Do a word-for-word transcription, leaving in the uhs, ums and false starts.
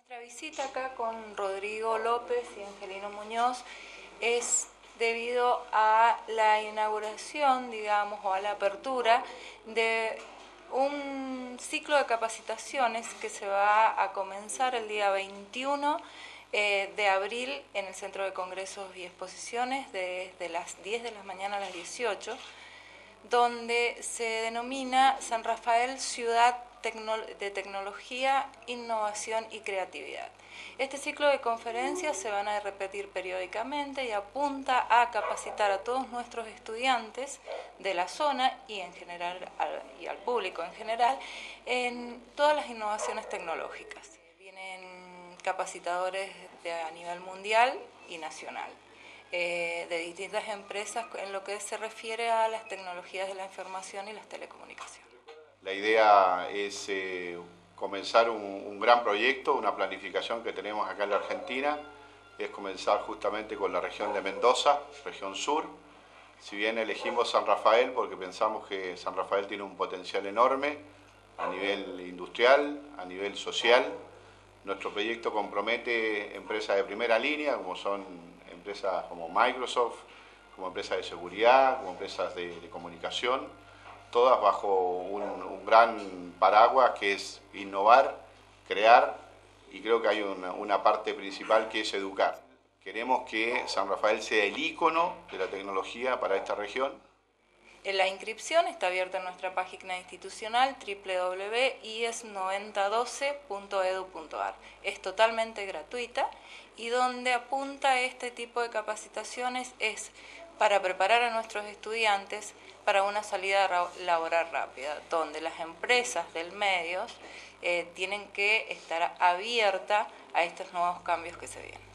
Nuestra visita acá con Rodrigo López y Angelino Muñoz es debido a la inauguración, digamos, o a la apertura de un ciclo de capacitaciones que se va a comenzar el día veintiuno eh, de abril en el Centro de Congresos y Exposiciones desde las diez de la mañana a las dieciocho, donde se denomina San Rafael Ciudad de Tecnología, Innovación y Creatividad. Este ciclo de conferencias se van a repetir periódicamente y apunta a capacitar a todos nuestros estudiantes de la zona y en general al, y al público en general en todas las innovaciones tecnológicas. Vienen capacitadores de, a nivel mundial y nacional. Eh, de distintas empresas en lo que se refiere a las tecnologías de la información y las telecomunicaciones. La idea es eh, comenzar un, un gran proyecto, una planificación que tenemos acá en la Argentina, es comenzar justamente con la región de Mendoza, región sur. Si bien elegimos San Rafael porque pensamos que San Rafael tiene un potencial enorme a nivel industrial, a nivel social. Nuestro proyecto compromete empresas de primera línea, como son empresas como Microsoft, como empresas de seguridad, como empresas de, de comunicación, todas bajo un, un gran paraguas que es innovar, crear, y creo que hay una, una parte principal que es educar. Queremos que San Rafael sea el ícono de la tecnología para esta región. La inscripción está abierta en nuestra página institucional doble u doble u doble u punto i e s noventa doce punto e d u punto a r. Es totalmente gratuita y donde apunta este tipo de capacitaciones es para preparar a nuestros estudiantes para una salida laboral rápida, donde las empresas del medio eh, tienen que estar abiertas a estos nuevos cambios que se vienen.